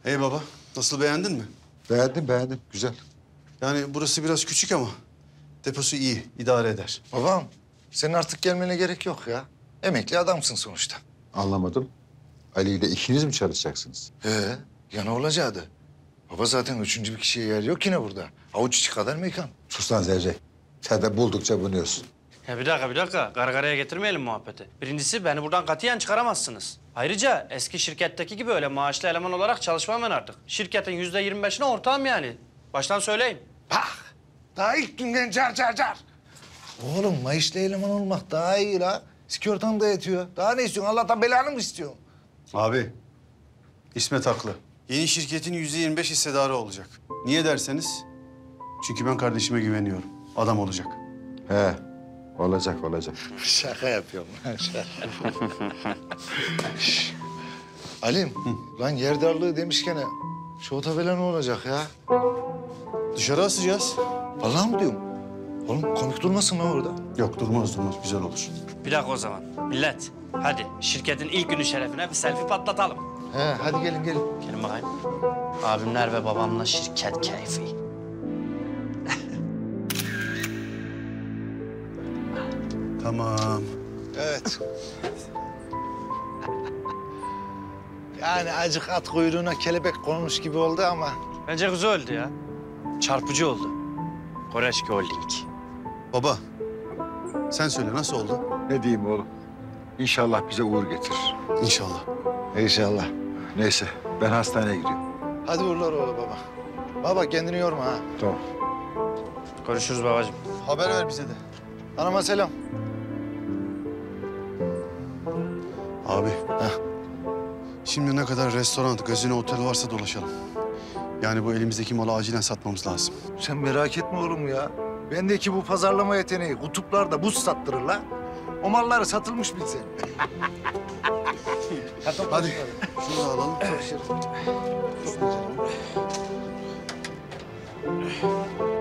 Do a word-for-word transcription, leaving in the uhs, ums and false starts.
Hey baba, nasıl beğendin mi? Beğendim, beğendim. Güzel. Yani burası biraz küçük ama deposu iyi, idare eder. Babam, senin artık gelmene gerek yok ya. Emekli adamsın sonuçta. Anlamadım. Ali ile ikiniz mi çalışacaksınız? Ee, ya ne olacaktı? Baba zaten üçüncü bir kişiye yer yok yine burada. Avuç içi kadar mekan. Sus lan Zerre. Sen de buldukça bunuyorsun. Ya bir dakika, bir dakika. Gargaraya getirmeyelim muhabbeti. Birincisi beni buradan katiyen çıkaramazsınız. Ayrıca eski şirketteki gibi öyle maaşlı eleman olarak çalışmam ben artık. Şirketin yüzde yirmi beşine ortağım yani. Baştan söyleyeyim. Bak, daha ilk günden car car car. Oğlum maaşlı eleman olmak daha iyi la. Sigortan da yetiyor. Daha ne istiyorsun? Allah'tan belanı mı istiyorsun? Abi, İsmet haklı. Yeni şirketin yüzde yirmi beş hissedarı olacak. Niye derseniz, çünkü ben kardeşime güveniyorum. Adam olacak. He. Olacak, olacak. Şaka yapıyorum lan şaka. Şş, Alim, lan yer darlığı demişken ha, şu tabela ne olacak ya? Dışarı asacağız. Vallahi mi diyorum? Oğlum komik durmasın lan orada. Yok, durmaz durmaz. Güzel olur. Bir dakika o zaman. Millet, hadi şirketin ilk günü şerefine bir selfie patlatalım. He, hadi gelin gelin. Gelin bakayım. Abimler ve babamla şirket keyfi. Tamam. Evet. Yani acık at kuyruğuna kelebek konmuş gibi oldu ama... Bence güzel oldu ya. Çarpıcı oldu. Koreşki Holding. Baba, sen söyle nasıl oldu? Ne diyeyim oğlum? İnşallah bize uğur getirir. İnşallah. İnşallah. Neyse, ben hastaneye gidiyorum. Hadi uğurlar oğlum baba. Baba kendini yorma ha. Tamam. Görüşürüz babacığım. Haber ver bize de. Anama selam. Abi. Heh. Şimdi ne kadar restoran, gazino, otel varsa dolaşalım. Yani bu elimizdeki malı acilen satmamız lazım. Sen merak etme oğlum ya. Bendeki bu pazarlama yeteneği kutuplarda buz sattırır la. O malları satılmış bilsen. Hadi. Şunu da alalım. Çok şirin. Çok güzel.